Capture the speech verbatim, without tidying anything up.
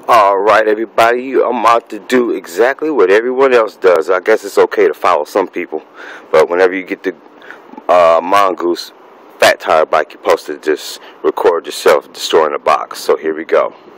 Alright everybody, I'm out to do exactly what everyone else does. I guess it's okay to follow some people, but whenever you get the uh, Mongoose fat tire bike, you're supposed to just record yourself destroying a box. So here we go.